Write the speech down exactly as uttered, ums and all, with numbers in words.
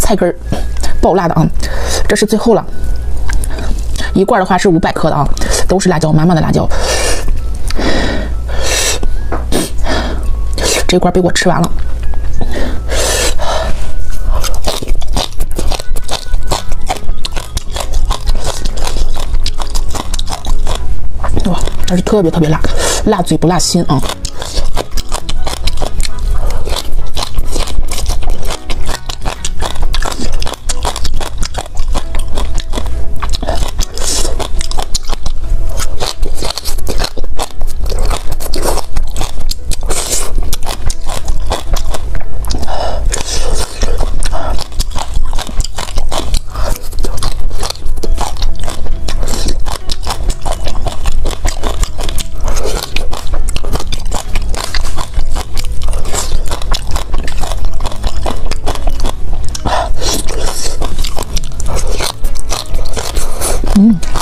菜根儿，爆辣的啊！这是最后了，一罐的话是五百克的啊，都是辣椒，满满的辣椒。这罐被我吃完了。哇，但是特别特别辣，辣嘴不辣心啊！嗯。